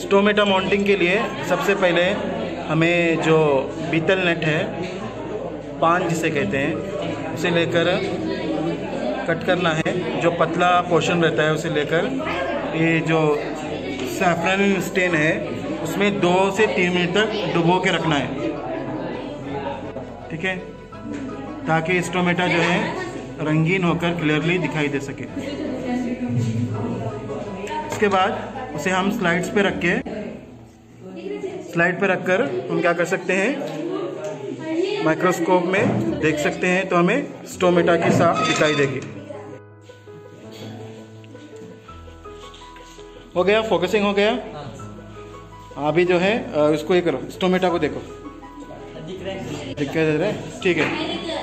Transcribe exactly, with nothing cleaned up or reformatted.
Stomata mounting के लिए सबसे पहले हमें जो बीतल नेट है, पान जिसे कहते हैं, उसे लेकर कट करना है। जो पतला पोर्शन रहता है उसे लेकर ये जो सैफरन स्टेन है उसमें दो से तीन मिनट तक डुबो के रखना है, ठीक है, ताकि स्टोमेटा जो है रंगीन होकर क्लियरली दिखाई दे सके। उसके बाद उसे हम स्लाइड्स पे रख के स्लाइड पे रखकर हम क्या कर सकते हैं, माइक्रोस्कोप में देख सकते हैं तो हमें स्टोमेटा की साफ दिखाई देगी। हो गया, फोकसिंग हो गया। अभी जो है उसको ये करो, स्टोमेटा को देखो, दिखाई दे रहा है, ठीक है।